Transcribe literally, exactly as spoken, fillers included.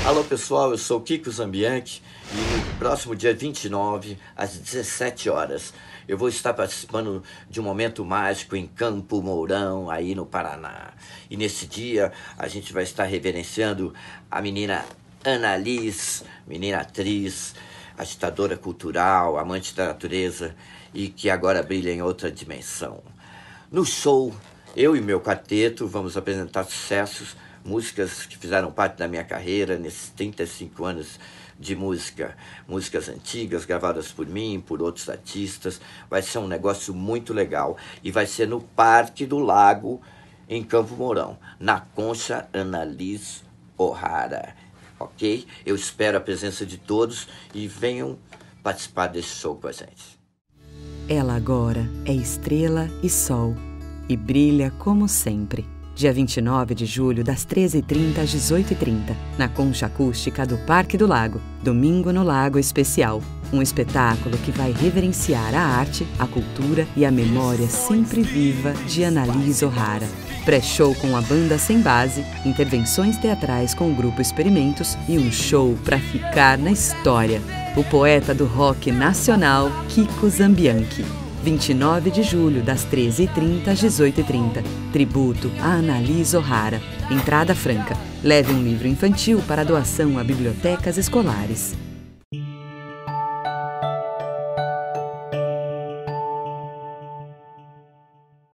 Alô pessoal, eu sou Kiko Zambianchi e no próximo dia vinte e nove, às dezessete horas, eu vou estar participando de um momento mágico em Campo Mourão, aí no Paraná. E nesse dia a gente vai estar reverenciando a menina Annalise, menina atriz, agitadora cultural, amante da natureza e que agora brilha em outra dimensão. No show, eu e meu quarteto vamos apresentar sucessos, músicas que fizeram parte da minha carreira nesses trinta e cinco anos de música. Músicas antigas, gravadas por mim, por outros artistas. Vai ser um negócio muito legal. E vai ser no Parque do Lago, em Campo Mourão, na Concha Annalise O'Hara. Ok? Eu espero a presença de todos e venham participar desse show com a gente. Ela agora é estrela e sol e brilha como sempre. Dia vinte e nove de julho, das treze e trinta às dezoito e trinta, na Concha Acústica do Parque do Lago. Domingo no Lago Especial. Um espetáculo que vai reverenciar a arte, a cultura e a memória sempre viva de Annalise O'Hara. Pré-show com a banda Sem Base, intervenções teatrais com o grupo Experimentos e um show pra ficar na história. O poeta do rock nacional, Kiko Zambianchi. vinte e nove de julho, das treze e trinta às dezoito e trinta. Tributo a Annalise O'Hara. Entrada franca. Leve um livro infantil para doação a bibliotecas escolares.